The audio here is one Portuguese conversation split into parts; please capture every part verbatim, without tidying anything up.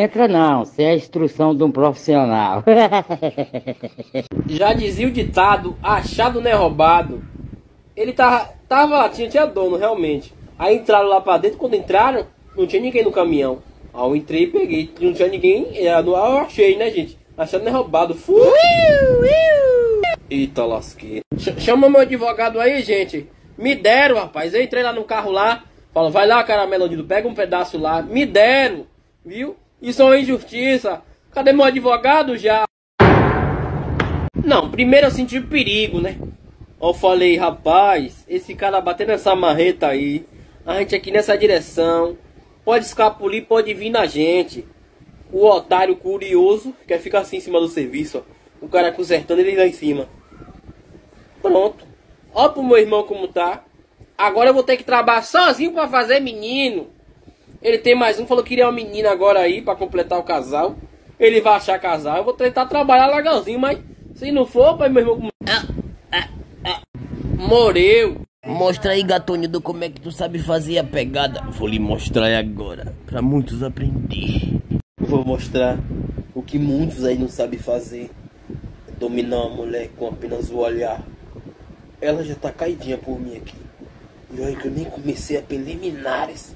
Entra não, sem a instrução de um profissional. Já dizia o ditado, achado não é roubado. Ele tava, tava lá, tinha, tinha dono realmente. Aí entraram lá pra dentro, quando entraram, não tinha ninguém no caminhão. Aí eu entrei e peguei, não tinha ninguém, eu achei, né, gente? Achado não é roubado. Fui! Eita lasqueira. Chama meu advogado aí, gente. Me deram, rapaz. Eu entrei lá no carro lá. Fala, vai lá, caramelo bandido, pega um pedaço lá. Me deram, viu? Isso é uma injustiça. Cadê meu advogado já? Não, primeiro eu senti perigo, né? Eu falei, rapaz, esse cara batendo essa marreta aí, a gente aqui nessa direção, pode escapulir, pode vir na gente. O otário curioso quer ficar assim em cima do serviço, ó. O cara consertando ele lá em cima. Pronto. Ó pro meu irmão como tá. Agora eu vou ter que trabalhar sozinho pra fazer menino. Ele tem mais um, falou que queria uma menina agora aí pra completar o casal. Ele vai achar casal. Eu vou tentar trabalhar legalzinho, mas se não for, pai, meu irmão... Ah, ah, ah. Morreu. Mostra aí, gatonho, como é que tu sabe fazer a pegada. Vou lhe mostrar agora, pra muitos aprender. Vou mostrar o que muitos aí não sabem fazer. Dominar uma mulher com apenas o olhar. Ela já tá caidinha por mim aqui. E olha que eu nem comecei a preliminares.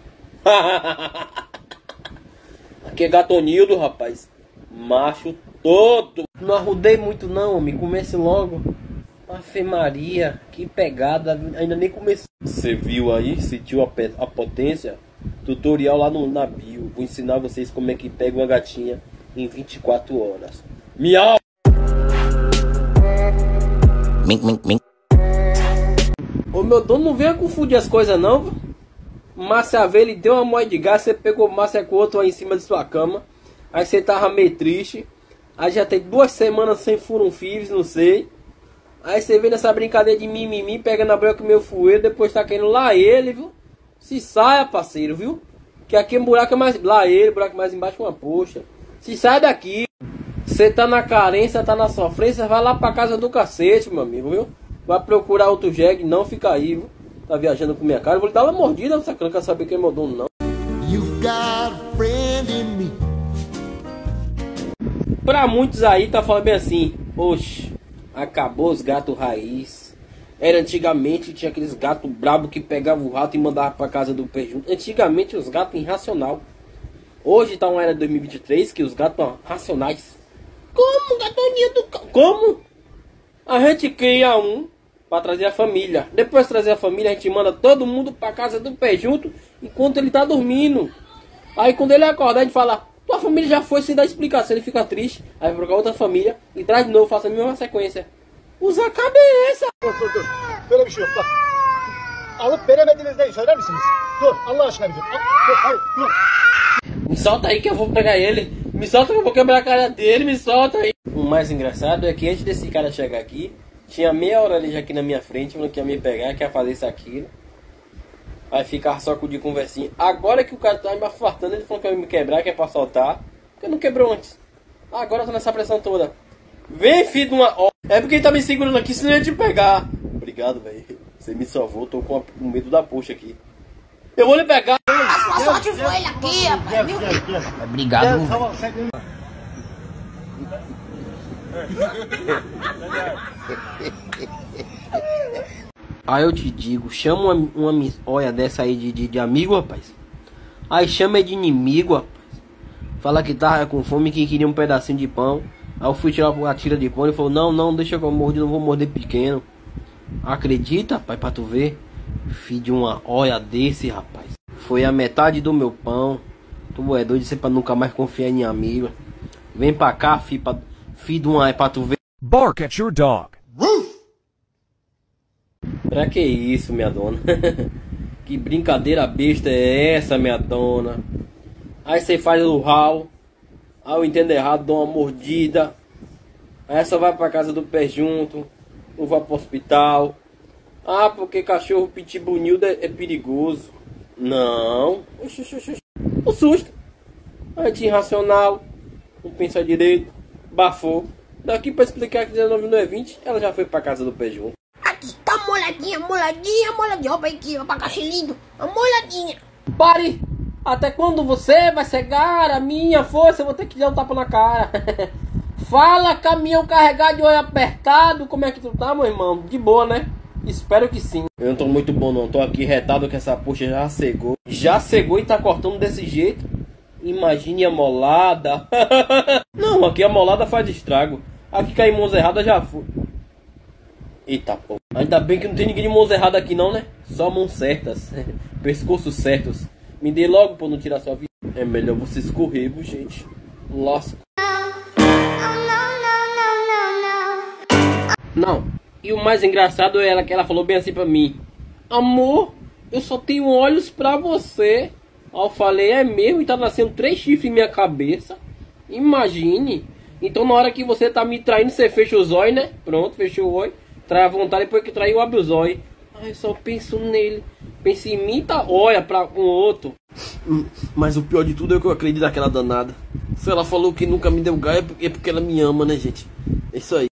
Aqui é Gatonildo, rapaz. Macho todo. Não arrudei muito não, homem. Comece logo. Afe Maria, que pegada. Ainda nem comecei. Você viu aí? Sentiu a, a potência? Tutorial lá no, na bio. Vou ensinar vocês como é que pega uma gatinha em vinte e quatro horas. Miau! Mink, mink, mink. Ô meu dono, não venha confundir as coisas não. Márcia veio, ele deu uma moeda de gás, você pegou Márcia com outro aí em cima de sua cama. Aí você tava meio triste. Aí já tem duas semanas sem furunfives, não sei. Aí você vem nessa brincadeira de mimimi, pega na branca o meu fueiro, depois tá querendo lá ele, viu? Se saia, parceiro, viu? Que aqui um buraco é mais... Lá ele, buraco mais embaixo uma poxa. Se sai daqui. Você tá na carência, tá na sofrência, vai lá pra casa do cacete, meu amigo, viu? Vai procurar outro jegue, não fica aí, viu? Tá viajando com minha cara, eu vou lhe dar uma mordida, você não quer saber quem é meu dono, não. Pra muitos aí, tá falando bem assim, oxe, acabou os gatos raiz. Era antigamente, tinha aqueles gatos brabos que pegavam o rato e mandavam pra casa do pé junto. Antigamente os gatos irracional. Hoje tá uma era de dois mil e vinte e três que os gatos são racionais. Como, Gatoninho do... Como? A gente cria um pra trazer a família. Depois de trazer a família, a gente manda todo mundo pra casa do pé junto enquanto ele tá dormindo. Aí quando ele acordar, a gente fala, tua família já foi, sem dar explicação, ele fica triste. Aí vai procurar outra família e traz de novo, faça a mesma sequência. Usa a cabeça. Dur dur dur. Böyle bir şey yok bak. Alıp veremediniz değil, söyler misiniz? Dur Allah aşkına bir dur. Dur hayır dur. Me solta aí que eu vou pegar ele. Me solta que eu vou quebrar a cara dele, me solta aí. O mais engraçado é que antes desse cara chegar aqui, tinha meia hora ali já aqui na minha frente, falando que ia me pegar, que ia fazer isso aqui. Aí ficar só com de conversinha. Agora que o cara tá me afartando, ele falou que ia me quebrar, que é pra soltar. Porque não quebrou antes. Agora eu tô nessa pressão toda. Vem, filho de uma... É porque ele tá me segurando aqui, senão eu ia te pegar. Obrigado, velho. Você me salvou, tô com medo da poxa aqui. Eu vou lhe pegar. A sua sorte foi ele aqui, rapaz. Viu? Obrigado. Aí eu te digo, chama uma, uma olha dessa aí de, de, de amigo, rapaz. Aí chama de inimigo, rapaz. Fala que tava com fome e que queria um pedacinho de pão. Aí eu fui tirar a tira de pão e falou, não, não, deixa eu morder, não vou morder pequeno. Acredita, rapaz, pra tu ver. Filho de uma olha desse, rapaz. Foi a metade do meu pão. Tu é doido de ser pra nunca mais confiar em amigo. Vem pra cá, filho, pra, filho de uma, é pra tu ver. Bark at your dog. Pra que isso, minha dona? Que brincadeira besta é essa, minha dona? Aí você faz o rau. Aí eu entendo errado, dou uma mordida. Aí essa vai pra casa do pé junto. Não vai pro hospital. Ah, porque cachorro pitbull é, é perigoso. Não. Oxi, oxi, oxi. O susto. A gente irracional. Não pensa direito. Bafou. Daqui pra explicar que dezenove não é vinte, ela já foi pra casa do pé junto. Aqui, tá moladinha, moladinha, moladinha. Ó, aqui, ó, pra caixa lindo. A moladinha. Pare! Até quando você vai cegar a minha força? Eu vou ter que dar um tapa na cara. Fala, caminhão carregado de olho apertado. Como é que tu tá, meu irmão? De boa, né? Espero que sim. Eu não tô muito bom não. Tô aqui retado que essa puxa já cegou. Já cegou e tá cortando desse jeito. Imagine a molada. Não, aqui a molada faz estrago. Aqui que a mãos erradas já foi. Eita, pô. Ainda bem que não tem ninguém de mãos erradas aqui não, né? Só mãos certas. Pescoços certos. Me dê logo pra não tirar sua vida. É melhor você escorrer, viu, gente? Lasco. Não. E o mais engraçado é ela que ela falou bem assim pra mim. Amor, eu só tenho olhos pra você. Aí eu falei, é mesmo? E tá nascendo três chifres em minha cabeça. Imagine. Então na hora que você tá me traindo, você fecha os olhos, né? Pronto, fechou o olho. Trai a vontade, depois que traiu, abre os olhos. Ai, eu só penso nele. Pensa em mim, tá? Olha pra um outro. Mas o pior de tudo é que eu acredito naquela danada. Se ela falou que nunca me deu gaia, é porque ela me ama, né, gente? É isso aí.